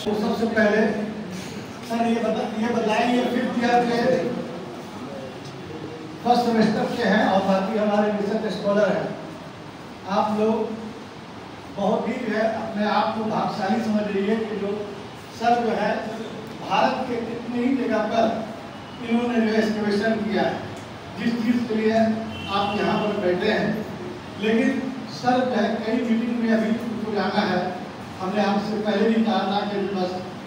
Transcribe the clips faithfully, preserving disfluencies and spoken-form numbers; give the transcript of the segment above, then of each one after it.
तो सबसे पहले सर ये बता ये बताएंगे फिफ्थ ईयर के फर्स्ट सेमेस्टर के हैं और बाकी हमारे रिसर्च स्कॉलर हैं। आप लोग बहुत ही जो है अपने आप को भाग्यशाली समझ रही कि जो सर जो है भारत के कितनी ही जगह पर इन्होंने जो एक्सकवेशन किया है, जिस चीज़ के लिए आप यहाँ पर बैठे हैं। लेकिन सर जो है कई मीटिंग में अभी उनको जाना है। हमने आपसे पहले भी कहा था कि बस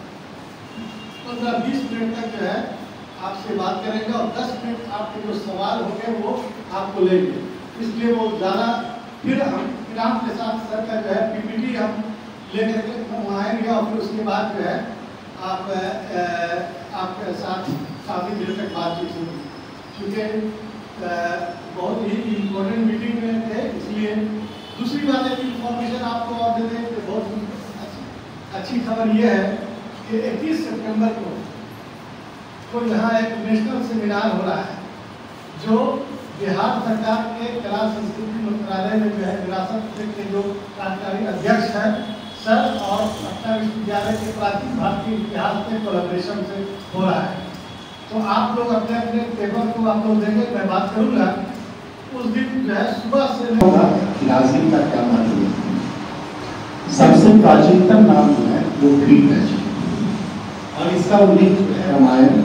पंद्रह बीस मिनट तक जो है आपसे बात करेंगे और दस मिनट आपके जो सवाल होंगे वो आपको लेंगे। इसलिए वो ज़्यादा फिर हम इनाम के साथ सर का जो है पीपीटी हम लेकर के मंगवाएंगे और फिर उसके बाद जो है आप आपके साथ काफ़ी देर तक बातचीत होगी। क्योंकि बहुत ही इम्पोर्टेंट मीटिंग में थे, इसलिए दूसरी बात है कि इन्फॉर्मेशन आपको और दे दें। बहुत अच्छी खबर यह है कि इक्कीस सितंबर को तो यहाँ एक नेशनल सेमिनार हो रहा है जो बिहार सरकार के कला संस्कृति मंत्रालय में जो है विरासत के जो कार्यकारी अध्यक्ष हैं सर और पटना विश्वविद्यालय के प्राचीन भारतीय इतिहास के कोलैबोरेशन से हो रहा है। तो आप लोग अपने अपने पेपर को आप लोग देंगे, मैं बात करूँगा। उस दिन जो है सुबह से राजनीति का क्या मतलब है? सबसे प्राचीनतम नाम जो है वो ग्रीक है और इसका उल्लेख जो है रामायण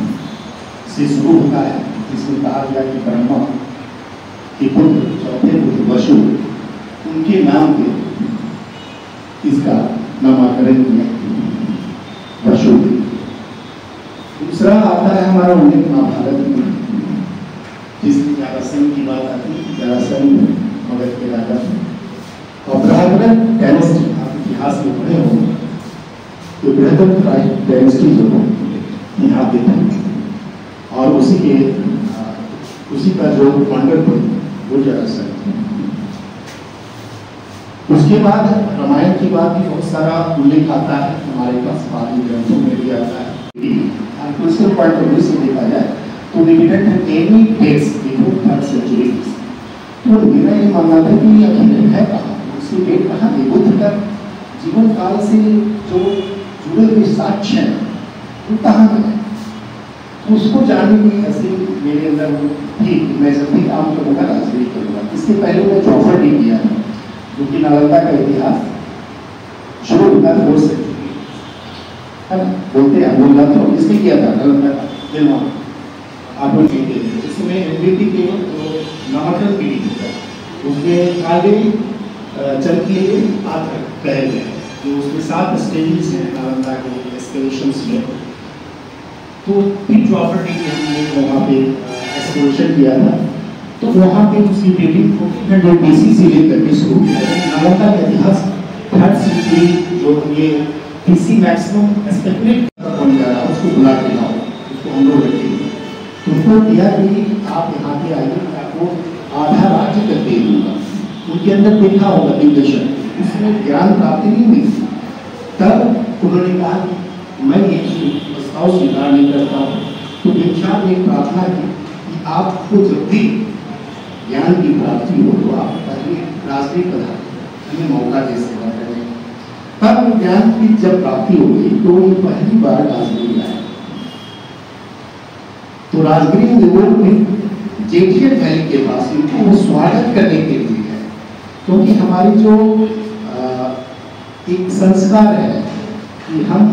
से शुरू होता है, जिसमें कहा गया कि ब्रह्मा के पुत्र चौथे पुत्र वसु उनके नाम पे इसका नामकरण किया वसु। दूसरा आता है हमारा उल्लेख महाभारत में, जिसमें जरासंध की बात आती है। जरासंध मगध के राजा और बृहद्रथ डायनेस्टी, आप इतिहास में पढ़े हो तो बृहद्रथ डायनेस्टी जो यहाँ पे थी और उसी के उसी का जो फाउंडर थे वो जरासंध। उसके बाद रामायण की बात भी बहुत सारा उल्लेख आता है हमारे पास, पाली ग्रंथों में भी आता है। आर्कियोलॉजिकल पॉइंट ऑफ व्यू से देखा जाए तो we didn't have any dates before third century. तो मेरा ये मानना था कि ये आखिर है कहाँ, उसकी डेट कहाँ है? बुद्ध का जीवन काल से जो जुड़े हुए साक्ष्य हैं वो कहाँ गए? तो उसको जानने की ऐसी मेरे अंदर थी। मैं जब भी काम करूँगा राजनीति करूँगा। इसके पहले मैं चौफर डी किया जो कि नालंदा का इतिहास शुरू होता है फोर्थ सेंचुरी है ना, बोलते हैं बोलना तो इसमें किया था नालंदा का दिलवा आप लोग इसमें एमबीटी के जो नामकरण पीढ़ी होता है उसमें आगे चल के पात्र कहे गए जो उसमें सात स्टेजेस हैं नालंदा के एक्सकवेशंस में। तो फिर प्रॉपर्टी की हमने वहाँ पे एक्सप्लोरेशन किया था। तो वहाँ पे उसकी डेटिंग फोर्टीन हंड्रेड बीसी से लेकर के शुरू किया। नालंदा का इतिहास थर्ड सेंचुरी जो ये बीसी मैक्सिमम स्पेकुलेट बन जा रहा है उसको बुला के लाओ, उसको हम लोग रखेंगे। तो उनको दिया कि आप यहाँ पे आइए, आपको आधा राज्य तक दे दूँगा। उनके अंदर देखा होगा दिग्दर्शन, उसमें ज्ञान प्राप्ति नहीं मिली। तब उन्होंने कहा कि मैं ये प्रस्ताव स्वीकार नहीं करता हूँ। तो विख्यात ने प्रार्थना की कि आपको जब भी ज्ञान की प्राप्ति हो तो आप पहले राजनीति पदार्थ हमें मौका दे सेवा करें। तब ज्ञान की जब प्राप्ति हो गई तो ये पहली बार राजगीर आया। तो राजगीर देवों में जेठियर वैली के पास इनको वो स्वागत करने के लिए है, क्योंकि हमारी जो आ, एक संस्कार है कि हम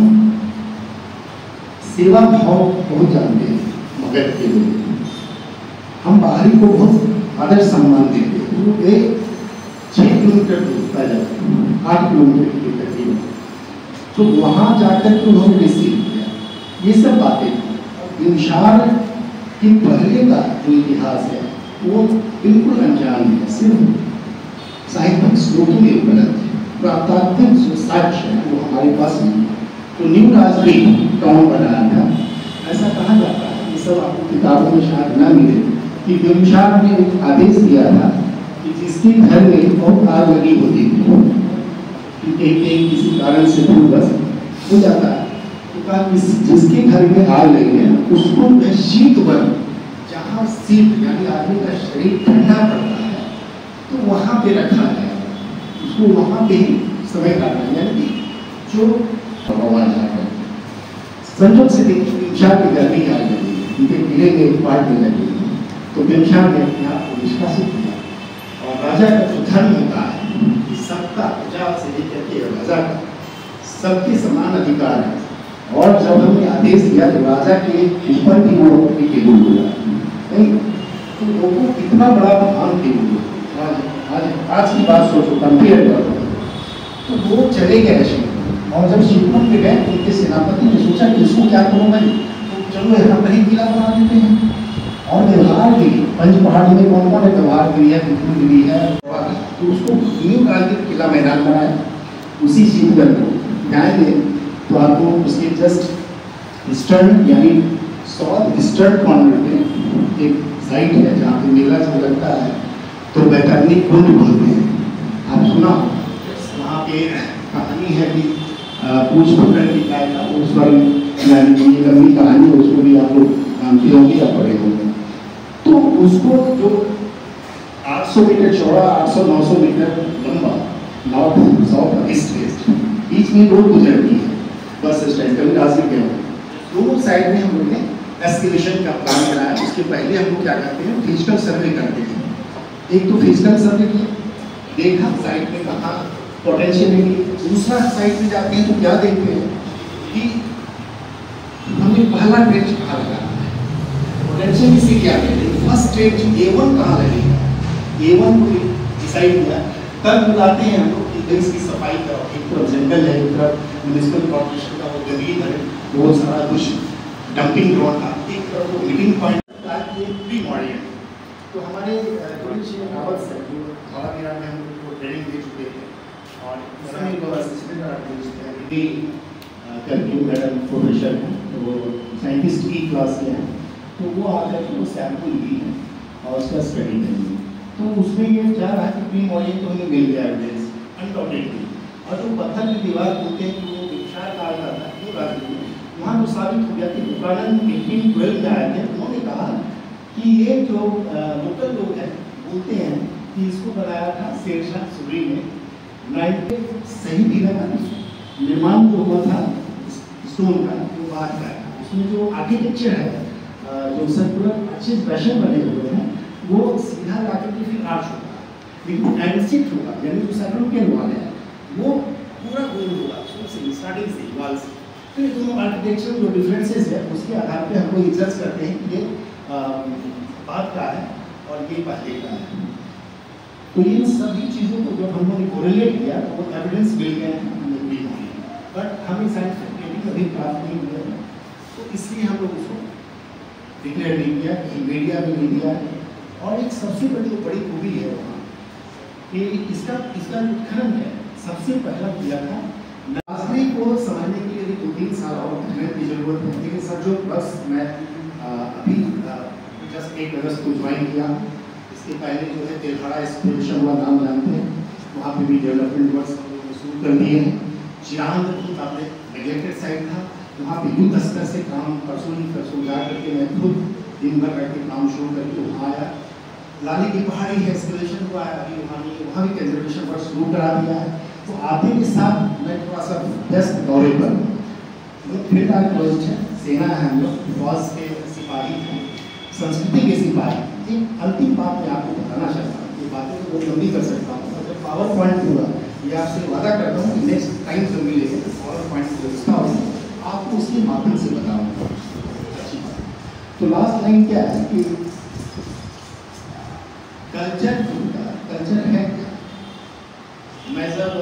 सेवा भाव बहुत जानते हैं। मगध के लोग हम बाहरी को बहुत आदर सम्मान देते हैं। वो एक छः किलोमीटर दूर पैदल आठ किलोमीटर के करीब, तो वहाँ जाकर के उन्होंने रिसीव किया। ये सब बातें इंशार के पहले का जो इतिहास है वो बिल्कुल अनजान है, सिर्फ साहित्यिक स्रोतों में उपलब्ध है। प्रातात्विक जो साक्ष्य है वो हमारे पास नहीं। तो न्यू राजगीर टाउन बनाया था, ऐसा कहा जाता है। ये सब आपको किताबों में शायद न मिले कि बिम्बशार ने एक आदेश दिया था कि जिसके घर में बहुत आग लगी होती थी कि एक एक किसी कारण से दूर बस हो जाता है, तो कहा जिसके घर में आग लगी है उसको शीत वन, जहाँ शीत यानी आदमी का शरीर ठंडा पड़ता है तो वहाँ पे रखा गया, उसको वहाँ पे ही समय काटना। यानी जो भगवान जाकर संजोग से देखिए बिमशार की गर्मी आ गई, उनके किले में एक पार्ट देने लगी, तो बिमशार ने अपने आप को निष्कासित किया। और राजा का जो धर्म होता है कि सबका प्रजा से लेकर के राजा का सबके समान अधिकार है, और जब हमने आदेश दिया तो राजा के ऊपर भी वो अपनी टेबल बोला नहीं, तो लोगों कितना बड़ा भान टेबल आज आज आज की बात सोचो, कंपेयर करो, तो वो चले गए अश्विन। और जब शिवपुर पे गए उनके सेनापति ने सोचा कि इसको क्या करूँ भाई, तो चलो यहाँ पर ही किला बना देते हैं। और व्यवहार गिरी, पंच पहाड़ी में कौन कौन है, व्यवहार गिरी है, बिल्कुल गिरी है, तो उसको न्यू डाल के किला मैदान बनाया। उसी शीतगढ़ को जाएंगे तो आपको उसके जस्ट ईस्टर्न यानी साउथ ईस्टर्न कॉर्नर में एक साइट है जहाँ पे मेला जो लगता है, तो बैतरनी कुंड बोलते हैं, आप सुना हो। वहाँ पे कहानी है कि पूछ पकड़ की गाय का, उस पर ये लंबी कहानी है, उसको भी आप लोग जानते होंगे या पढ़े होंगे। तो उसको जो आठ सौ मीटर चौड़ा, आठ सौ नौ सौ मीटर लंबा, नॉर्थ साउथ ईस्ट वेस्ट, बीच में रोड गुजरती है बस स्टैंड, कभी रास्ते के दोनों साइड में हम लोग ने एस्केलेशन का प्लान बनाया। उसके पहले हम लोग क्या करते हैं, फिजिकल सर्वे करते हैं। एक तो फिजिकल सर्वे किया, देखा साइड में कहाँ पोटेंशियल है। दूसरा साइड में जाते हैं तो क्या देखते हैं कि हमने पहला ट्रेंच कहाँ लगाना है, पोटेंशियल इसी क्या कहते हैं, फर्स्ट ट्रेंच ए वन कहाँ लगेगा, ए वन को डिसाइड किया। तब बुलाते हैं हम लोग कि इसकी सफाई करो, एक तरफ जंगल है, एक तरफ म्यूनिसिपल कॉर्पोरेशन का वो जमीन है, बहुत सारा कुछ डंपिंग ग्राउंड था, एक तरफ वो मीटिंग पॉइंट प्री मॉडल। तो हमारे थोड़ी रावत से जो थोड़ा मेरा में हम लोग ट्रेनिंग दे चुके थे, और इसमें जो असिस्टेंट आर्टिस्ट है ये करके मैडम प्रोफेसर हैं, तो वो साइंटिस्ट की क्लास के हैं, तो वो आकर के वो सैंपल ली है और उसका स्टडी करेंगे। तो उसमें ये जा रहा है कि प्री मॉडल तो हमें मिल गया एविडेंस अनडाउटेडली, और जो पत्थर की दीवार बोलते हैं कि वो विचार कहा जाता है वो राज्य में वहाँ तो साबित हो गया कि बुकानन एटीन ट्वेल्व में आए थे। उन्होंने कहा कि ये जो लोकल लोग हैं बोलते हैं कि इसको बनाया था शेरशाह सूरी ने, नाइनटीन सही भी लगा, निर्माण जो हुआ था स्टोन का जो बात का है, उसमें जो आर्किटेक्चर है, जो सर्कुलर अच्छे फैशन बने हुए हैं, वो सीधा लाकर के फिर आर्च होगा, लेकिन डायनेस्टिक होगा, यानी जो सर्कुलर वाल है वो पूरा गोल होगा स्टार्टिंग से वाल से। तो ये दोनों आर्किटेक्चर जो डिफरेंसेस है उसके आधार पे हमको जज करते हैं कि ये बात का है और ये पहले का है। तो इन सभी चीज़ों को जब हम लोगों ने कोरिलेट किया तो वो एविडेंस मिल गए हैं हमें भी, बट हमें साइंटिफिक डेटिंग अभी प्राप्त नहीं हुआ है, तो इसलिए हम लोग उसको डिक्लेयर नहीं किया, कहीं मीडिया में नहीं दिया। और एक सबसे बड़ी जो बड़ी खूबी है वहाँ कि इसका इसका जो खनन है सबसे पहला किया था। नाजरी को समझने के लिए दो तीन साल और मेहनत की जरूरत है, लेकिन सर जो बस मैं आ, अभी जस्ट एक अगस्त को ज्वाइन किया, इसके पहले जो है तेलहड़ा एक्सप्लोरेशन हुआ, नाम जानते हैं, वहाँ पे भी डेवलपमेंट वर्क शुरू कर दिए हैं। चिरांद आपने नेगलेक्टेड साइट था, वहाँ पे युद्ध स्तर से काम परसों ही परसों जा करके मैं खुद दिन भर करके काम शुरू करके वहाँ आया। लाली की पहाड़ी है एक्सप्लोरेशन हुआ है, अभी वहाँ भी वहाँ भी कंजर्वेशन वर्क शुरू करा दिया है। तो आते के साथ मैं थोड़ा सा व्यस्त दौरे पर फील्ड आर्कियोलॉजिस्ट है, सेना है, हम लोग फौज के सिपाही हैं, संस्कृति के सिपाही। एक अंतिम बात मैं आपको बताना चाहता हूँ, ये बातें तो बहुत लंबी कर सकता हूँ, अगर पावर पॉइंट हुआ ये आपसे वादा करता हूँ कि नेक्स्ट टाइम जब मिलेगा तो पावर पॉइंट की व्यवस्था होगी, आपको उसके माध्यम से बताऊँगा। अच्छी बात। तो लास्ट लाइन क्या है कि कल्चर कल्चर है क्या। मैं जब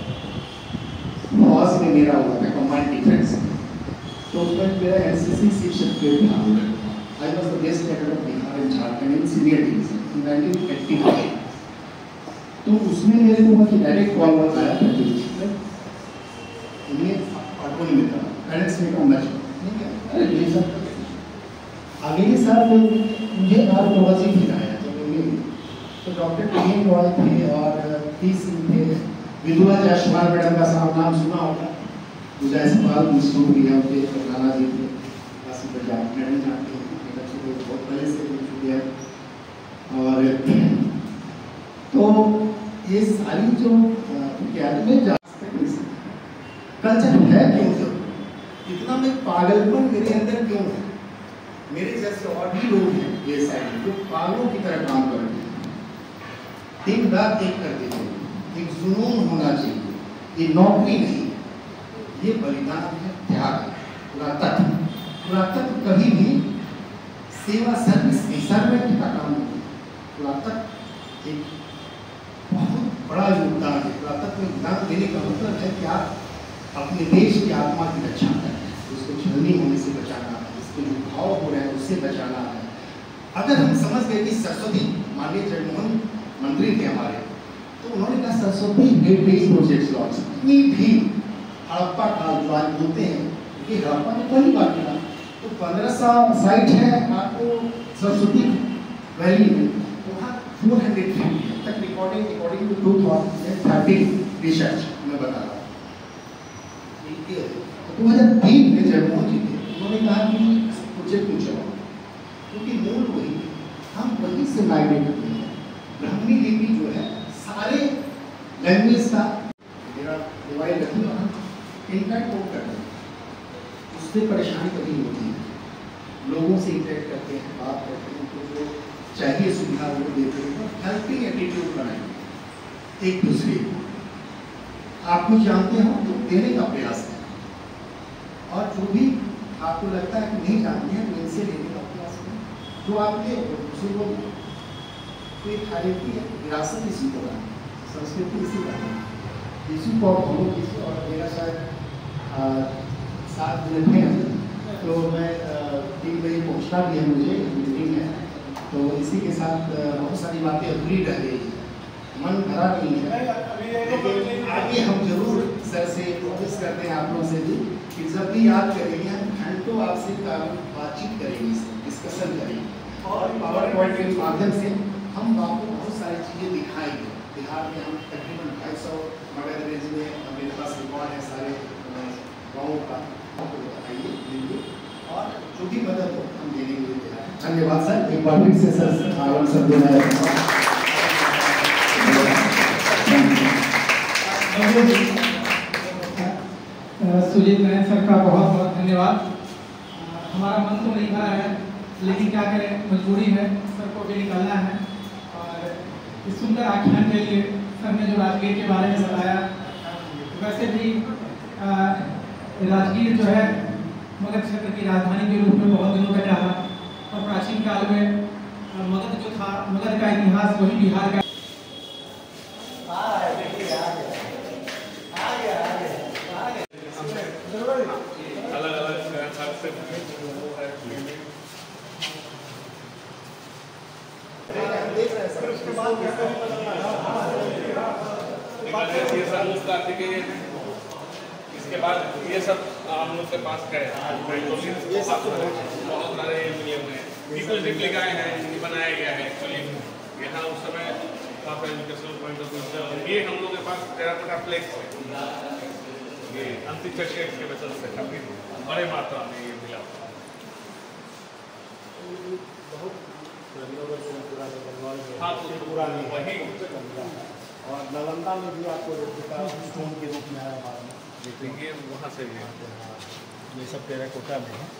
फौज में मेरा हुआ था कमांड डिफेंस, तो उसमें मेरा एनसीसी चीफ सेक्रेटरी था, I was the best cadet of Bihar and Jharkhand in senior division in nineteen eighty five. तो उसमें मेरे को वहाँ डायरेक्ट कॉल वॉल आया था कि उन्हें पाटोनी में था पेरेंट्स में का मैच, अरे डिवीजन अगले साल तो मुझे आर प्रवासी भी आया तो डॉक्टर टीएन रॉय थे और टी सिंह थे, विधवा जायसवाल मैडम का साहब नाम सुना होगा, तो जायसवाल इंस्टीट्यूट भी है उनके नाना जी थे, काशी पंजाब मैडम जानते हैं, तो बहुत पहले से मिल चुके हैं। और तो ये सारी जो क्या में जा सकते कल्चर है क्यों जरूरी, इतना में पागलपन मेरे अंदर क्यों है। मेरे जैसे और भी लोग हैं ये साइड जो पागलों की तरह काम कर रहे हैं, दिन रात एक कर देते हैं। एक जुनून होना चाहिए, ये नौकरी नहीं, ये बलिदान है, त्याग है। पुरातत्व पुरातत्व कभी भी सेवा सर्विस की सर्वेंट का काम नहीं। पुरातत्व एक बहुत बड़ा योगदान है। पुरातत्व में योगदान देने का मतलब है कि आप अपने देश की आत्मा की रक्षा करें, उसको छलनी होने से बचाना है, इसके जो भाव हो रहे हैं उससे बचाना है। अगर हम समझ गए कि सरस्वती, माननीय जगमोहन मंत्री थे हमारे, तो उन्होंने कहा सरस्वती हेरिटेज प्रोजेक्ट्स लॉन्च, इतनी भी हड़प्पा काल जो आज बोलते हैं कि हड़प्पा ने पहली बार किया, तो पंद्रह सौ साइट है आपको सरस्वती वैली में, वहाँ फोर हंड्रेड फिफ्टी तक recording according to two thousand thirteen research में बता रहा हूँ। दो हज़ार तीन में जगमोहन जी थे, उन्होंने कहा कि प्रोजेक्ट को चलाओ, क्योंकि मूल वही हम वहीं से माइग्रेट करते हैं। ब्राह्मणी लिपि जो है सारे लैंग्वेज का, मेरा मोबाइल रखिए और हम इनका कोड करते हैं, उससे परेशानी कभी होती है। लोगों से इंटरेक्ट करते हैं, बात करते हैं, उनको जो चाहिए सुविधा वो देते हैं, हेल्पिंग एटीट्यूड बनाएंगे एक दूसरे को। आप कुछ जानते हो तो देने का प्रयास करें, और जो भी आपको लगता है कि नहीं जानते हैं तो इनसे लेने का प्रयास करें। जो आपके दूसरे को तो एक हायरकी है, विरासत इसी को है, संस्कृति इसी का है, इसी को आप फॉलो कीजिए। और मेरा शायद सात मिनट में तो मैं तीन बजे पहुँचना भी है, मुझे मीटिंग है, तो इसी के साथ बहुत सारी बातें अधूरी रह गई, मन भरा नहीं है। लेकिन आगे हम जरूर सर से कोशिश करते हैं, आप लोगों से भी, कि जब भी याद करेंगे हम घंटों आपसे बातचीत करेंगे, डिस्कशन करेंगे, और पावर पॉइंट के माध्यम से हम आपको बहुत सारी चीज़ें दिखाएंगे। बिहार में हम तकरीबन ढाई सौ मगर रेंज में मेरे पास रिकॉर्ड है सारे गाँवों का, आपको बताइए देंगे, और जो भी मदद हो हम देने के लिए तैयार हैं। धन्यवाद सर, एक बार फिर से सर आराम सब देना है। सुजीत नारायण सर का बहुत बहुत धन्यवाद। हमारा मन तो नहीं भरा है, लेकिन क्या करें, मजबूरी है, सर को भी निकलना है। और इस सुंदर आख्यान के लिए सर ने जो राजगीर के बारे में बताया, वैसे भी राजगीर जो है मगध क्षेत्र की राजधानी के रूप में बहुत दिनों तक रहा, और प्राचीन काल में मगध जो था, मगध का इतिहास वही बिहार का अलग अलग इसके बाद ये सब हम लोग के पास गए, ये सब बहुत सारे मिले हुए हैं, पीपल्स रिप्लिकाएं हैं, बनाया गया है एक्चुअली यहाँ उस समय काफी एजुकेशनल पॉइंट ऑफ व्यू। ये हम लोग के पास टेराकोटा प्लेट्स है, ये अंतिचक्र एक्सकेवेशन से काफी बड़े मात्रा में ये मिला। हाँ तो पुरानी वही, और नालंदा में भी आपको स्टोन के रूप में आया बाद में, देखिए वहाँ से भी ये सब टेराकोटा में है।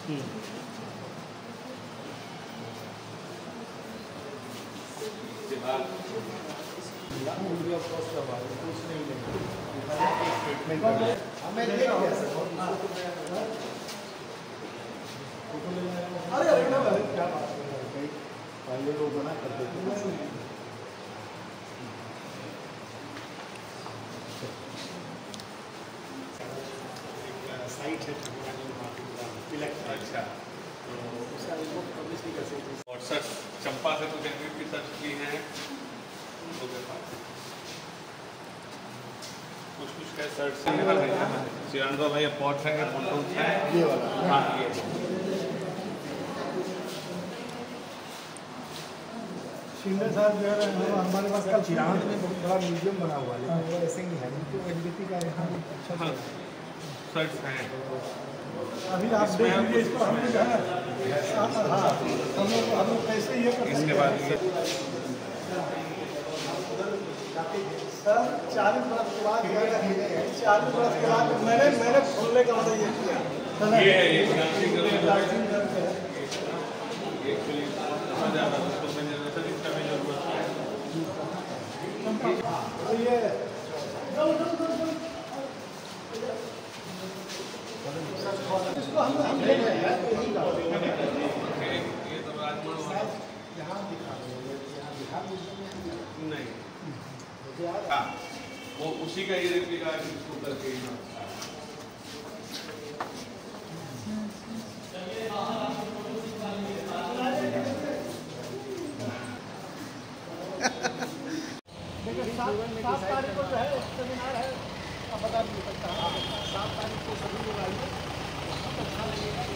पहले लोग बना करते थे, साइट है अच्छा, तो उसका रिपोर्ट पब्लिश नहीं कर सकते। और सर्च चंपा से तो जनरेट की सर्च की है लोगों के पास, कुछ कुछ का सर्च से यहाँ है सिरंद्रा भाई पॉट है, फोटोज है, ये वाला, हाँ ये शिंदे साहब जो है हमारे पास कल चिरांद में बहुत बड़ा म्यूजियम बना हुआ है, लेकिन वो ऐसे ही है, तो एनबीटी का यहाँ अच्छा हाँ सर्च है। अभी आप देख लीजिए इसको, हम जो है हाँ हम लोग हम लोग कैसे ये इसके बाद करते हैं। सर चालीस वर्ष के बाद चालीस वर्ष के बाद मैंने मैंने खोलने का मतलब ये किया ये है ये डांसिंग डांसिंग करते हैं एक्चुअली समझ आ रहा है तो मैंने सर इसका भी जरूरत है तो ये इसको हम हम ले रहे हैं यही का ये तो राजमान वाला यहाँ दिखा दो यहाँ दिखा दो नहीं हाँ वो उसी का ये रेप्लिका इसको करके ही सात तारीख को जो है सेमिनार है आप बता नहीं सकता सात तारीख को सभी लोग आइए अच्छा लगेगा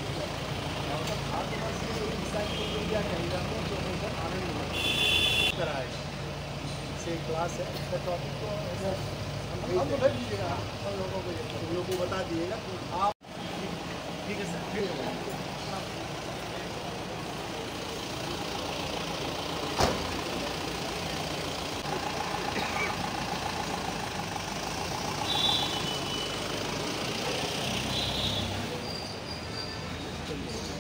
इंडिया के अंदर में जो आनंद कराएगा से क्लास है इसका टॉपिक को हम लोग भेज दीजिएगा सब लोगों को हम लोगों को बता दिएगा आप ठीक है सर ठीक है Thank you.